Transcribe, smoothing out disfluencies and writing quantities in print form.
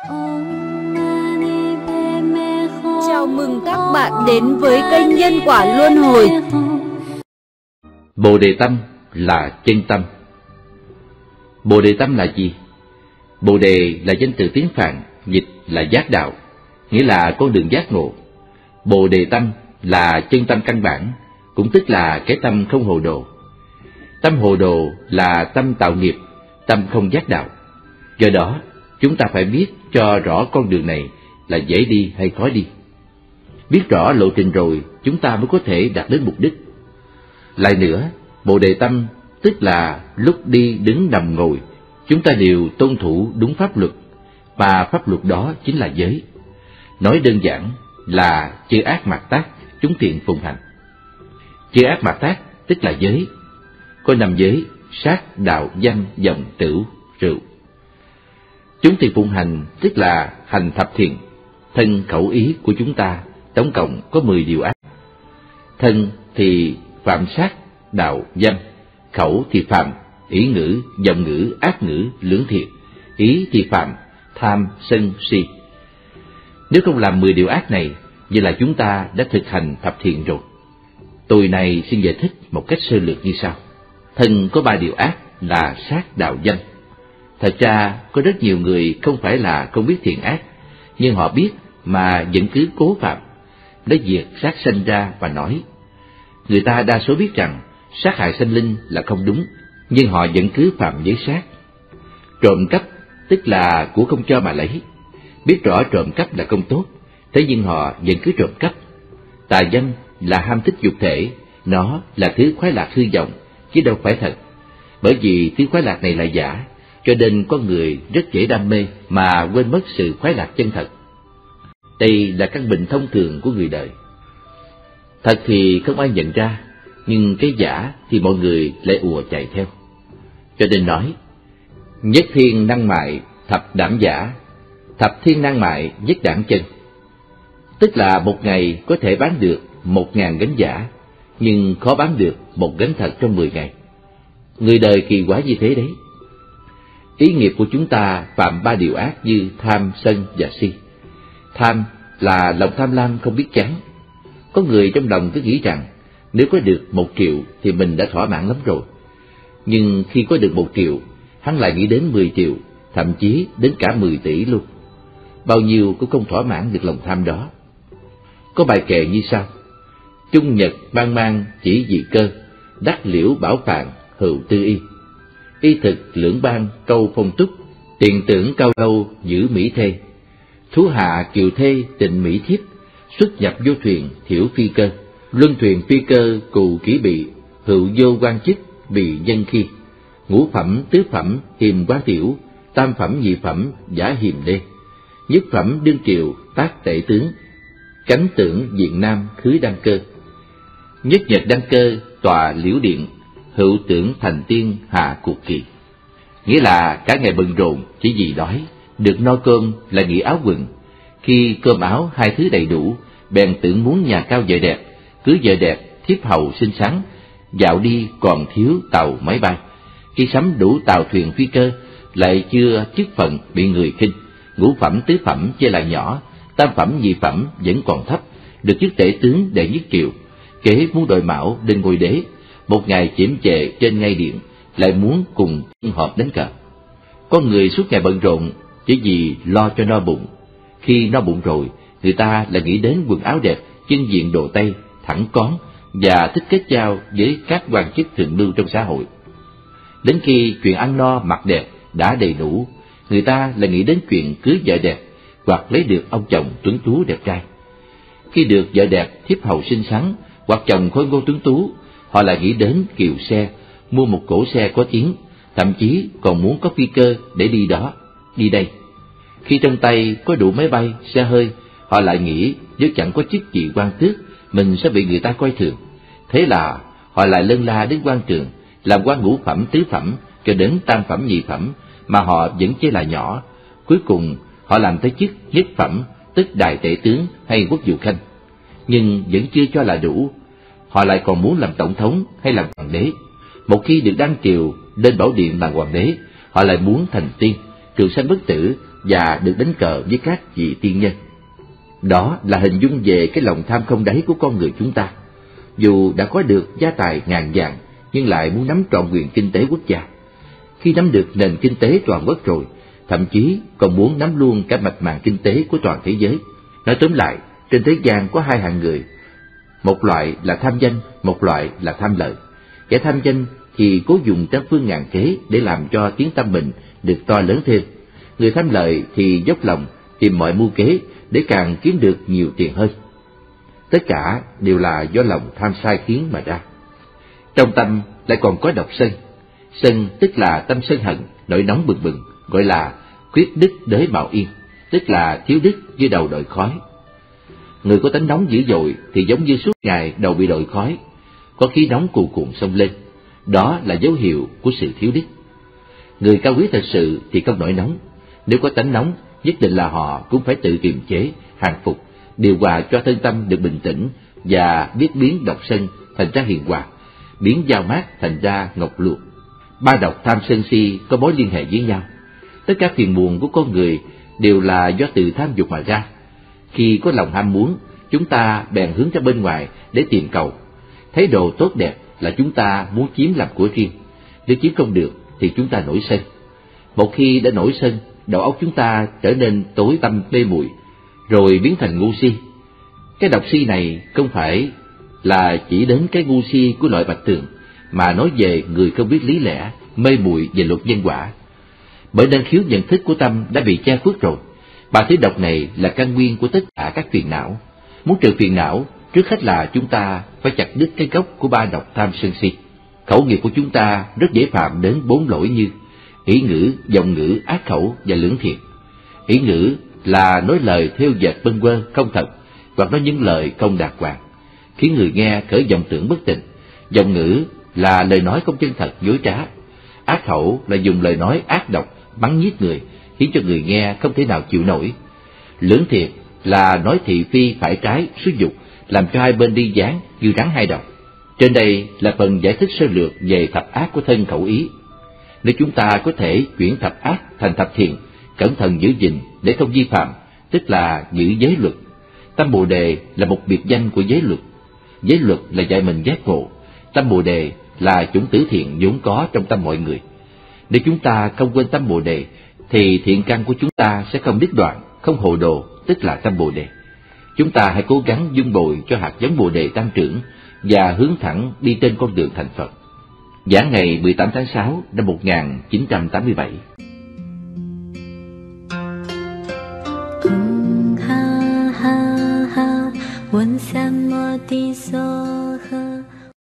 Chào mừng các bạn đến với kênh Nhân Quả Luân Hồi. Bồ Đề Tâm là chân tâm. Bồ Đề Tâm là gì? Bồ Đề là danh từ tiếng Phạn, dịch là giác đạo, nghĩa là con đường giác ngộ. Bồ Đề Tâm là chân tâm căn bản, cũng tức là cái tâm không hồ đồ. Tâm hồ đồ là tâm tạo nghiệp, tâm không giác đạo. Do đó, chúng ta phải biết cho rõ con đường này là dễ đi hay khó đi. Biết rõ lộ trình rồi, chúng ta mới có thể đạt đến mục đích. Lại nữa, Bồ Đề Tâm tức là lúc đi đứng nằm ngồi, chúng ta đều tuân thủ đúng pháp luật, và pháp luật đó chính là giới. Nói đơn giản là chư ác mạt tác, chúng thiện phụng hành. Chư ác mạt tác tức là giới, có 5 giới: sát, đạo, dâm, vọng, tửu, rượu. Chúng thiện phụng hành tức là hành thập thiện. Thân khẩu ý của chúng ta tổng cộng có 10 điều ác. Thân thì phạm sát, đạo, dâm; khẩu thì phạm ý ngữ, vọng ngữ, ác ngữ, lưỡng thiệt; ý thì phạm tham, sân, si. Nếu không làm 10 điều ác này, vậy là chúng ta đã thực hành thập thiện rồi. Tôi này xin giải thích một cách sơ lược như sau. Thân có 3 điều ác là sát, đạo, dâm. Thật ra có rất nhiều người không phải là không biết thiện ác, nhưng họ biết mà vẫn cứ cố phạm, lấy việc sát sanh ra và nói. Người ta đa số biết rằng sát hại sanh linh là không đúng, nhưng họ vẫn cứ phạm giới sát. Trộm cắp tức là của không cho mà lấy, biết rõ trộm cắp là không tốt, thế nhưng họ vẫn cứ trộm cắp. Tà dâm là ham thích dục thể, nó là thứ khoái lạc hư vọng, chứ đâu phải thật. Bởi vì thứ khoái lạc này là giả, cho nên con người rất dễ đam mê mà quên mất sự khoái lạc chân thật. Đây là căn bệnh thông thường của người đời. Thật thì không ai nhận ra, nhưng cái giả thì mọi người lại ùa chạy theo. Cho nên nói, nhất thiên năng mại, thập đảm giả; thập thiên năng mại, nhất đảm chân. Tức là một ngày có thể bán được 1000 gánh giả, nhưng khó bán được một gánh thật trong 10 ngày. Người đời kỳ quái như thế đấy. Ý nghiệp của chúng ta phạm 3 điều ác như tham, sân và si. Tham là lòng tham lam không biết chán. Có người trong lòng cứ nghĩ rằng nếu có được 1 triệu thì mình đã thỏa mãn lắm rồi. Nhưng khi có được 1 triệu, hắn lại nghĩ đến 10 triệu, thậm chí đến cả 10 tỷ luôn. Bao nhiêu cũng không thỏa mãn được lòng tham đó. Có bài kệ như sau: Trung nhật ban mang chỉ dị cơ, đắc liễu bảo phạn hữu tư y. Y thực lưỡng ban câu phong túc, tiền tưởng cao lâu giữ mỹ thê. Thú hạ kiều thê tịnh mỹ thiếp, xuất nhập vô thuyền thiểu phi cơ. Luân thuyền phi cơ cù kỹ bị, hữu vô quan chức bị nhân khi. Ngũ phẩm tứ phẩm hiềm quá tiểu, tam phẩm nhị phẩm giả hiềm đê. Nhất phẩm đương triều tác tể tướng, cánh tưởng diện nam khứ đăng cơ. Nhất nhật đăng cơ tòa liễu điện, hữu tưởng thành tiên hạ cuộc kỳ. Nghĩa là cả ngày bận rộn chỉ vì đói, được no cơm là nghĩ áo quần. Khi cơm áo hai thứ đầy đủ, bèn tưởng muốn nhà cao vợ đẹp, cưới vợ đẹp, thiếp hầu xinh xắn, dạo đi còn thiếu tàu máy bay. Khi sắm đủ tàu thuyền phi cơ, lại chưa chức phận bị người khinh. Ngũ phẩm tứ phẩm chia lại nhỏ, tam phẩm nhị phẩm vẫn còn thấp, được chức tể tướng đệ nhất triều. Kế muốn đội mão lên ngôi đế, một ngày chiếm chệ trên ngai điện, lại muốn cùng họp đánh cờ. Có người suốt ngày bận rộn chỉ vì lo cho no bụng. Khi no bụng rồi, người ta lại nghĩ đến quần áo đẹp, chân diện đồ tây, thẳng cón và thích kết giao với các quan chức thượng lưu trong xã hội. Đến khi chuyện ăn no mặc đẹp đã đầy đủ, người ta lại nghĩ đến chuyện cưới vợ đẹp hoặc lấy được ông chồng tuấn tú đẹp trai. Khi được vợ đẹp, thiếp hầu xinh xắn hoặc chồng khôi ngô tuấn tú, họ lại nghĩ đến kiều xe, mua một cỗ xe có tiếng, thậm chí còn muốn có phi cơ để đi đó, đi đây. Khi trong tay có đủ máy bay, xe hơi, họ lại nghĩ nếu chẳng có chức vị quan tước, mình sẽ bị người ta coi thường. Thế là họ lại lân la đến quan trường, làm quan ngũ phẩm tứ phẩm cho đến tam phẩm nhị phẩm, mà họ vẫn chỉ là nhỏ. Cuối cùng họ làm tới chức nhất phẩm, tức đại tể tướng hay quốc vụ khanh. Nhưng vẫn chưa cho là đủ, họ lại còn muốn làm tổng thống hay làm hoàng đế. Một khi được đăng triều lên bảo điện làm hoàng đế, họ lại muốn thành tiên, trường sanh bất tử và được đánh cờ với các vị tiên nhân. Đó là hình dung về cái lòng tham không đáy của con người chúng ta. Dù đã có được gia tài ngàn vàng, nhưng lại muốn nắm trọn quyền kinh tế quốc gia. Khi nắm được nền kinh tế toàn quốc rồi, thậm chí còn muốn nắm luôn cả mạch mạng kinh tế của toàn thế giới. Nói tóm lại, trên thế gian có hai hạng người. Một loại là tham danh, một loại là tham lợi. Kẻ tham danh thì cố dùng trăm phương ngàn kế để làm cho tiếng tăm mình được to lớn thêm. Người tham lợi thì dốc lòng tìm mọi mưu kế để càng kiếm được nhiều tiền hơn. Tất cả đều là do lòng tham sai khiến mà ra. Trong tâm lại còn có độc sân. Sân tức là tâm sân hận, nổi nóng bừng bừng, gọi là khuyết đức đới mạo yên, tức là thiếu đức như đầu đội khói. Người có tánh nóng dữ dội thì giống như suốt ngày đầu bị đội khói, có khí nóng cuồn cuộn xông lên. Đó là dấu hiệu của sự thiếu đức. Người cao quý thật sự thì không nổi nóng. Nếu có tánh nóng, nhất định là họ cũng phải tự kiềm chế, hàng phục, điều hòa cho thân tâm được bình tĩnh và biết biến độc sân thành ra hiền hòa, biến dao mát thành ra ngọc luộc. Ba độc tham sân si có mối liên hệ với nhau. Tất cả phiền muộn của con người đều là do từ tham dục mà ra. Khi có lòng ham muốn, chúng ta bèn hướng ra bên ngoài để tìm cầu. Thấy đồ tốt đẹp là chúng ta muốn chiếm làm của riêng. Nếu chiếm không được thì chúng ta nổi sân. Một khi đã nổi sân, đầu óc chúng ta trở nên tối tăm mê muội, rồi biến thành ngu si. Cái độc si này không phải là chỉ đến cái ngu si của loại Bạch Tường, mà nói về người không biết lý lẽ, mê muội về luật nhân quả. Bởi năng khiếu nhận thức của tâm đã bị che khuất rồi. Ba thứ độc này là căn nguyên của tất cả các phiền não. Muốn trừ phiền não, trước hết là chúng ta phải chặt đứt cái gốc của ba độc tham sân si. Khẩu nghiệp của chúng ta rất dễ phạm đến 4 lỗi như ý ngữ, vọng ngữ, ác khẩu và lưỡng thiệt. Ý ngữ là nói lời thêu dệt bâng quơ không thật, hoặc nói những lời không đạt hoàng, khiến người nghe khởi vọng tưởng bất tịnh. Vọng ngữ là lời nói không chân thật, dối trá. Ác khẩu là dùng lời nói ác độc, bắn giết người, khiến cho người nghe không thể nào chịu nổi. Lưỡng thiệt là nói thị phi phải trái, xúi dục, làm cho hai bên đi gián như rắn hai đầu. Trên đây là phần giải thích sơ lược về thập ác của thân khẩu ý. Nếu chúng ta có thể chuyển thập ác thành thập thiện, cẩn thận giữ gìn để không vi phạm, tức là giữ giới luật. Tâm Bồ Đề là một biệt danh của giới luật. Giới luật là dạy mình giác ngộ. Tâm Bồ Đề là chủng tử thiện vốn có trong tâm mọi người. Nếu chúng ta không quên tâm Bồ Đề, thì thiện căn của chúng ta sẽ không đứt đoạn, không hồ đồ, tức là tâm Bồ Đề. Chúng ta hãy cố gắng vun bồi cho hạt giống Bồ Đề tăng trưởng và hướng thẳng đi trên con đường thành Phật. Giảng ngày 18 tháng 6 năm 1987. Ha ha ha, 闻三摩地所呵。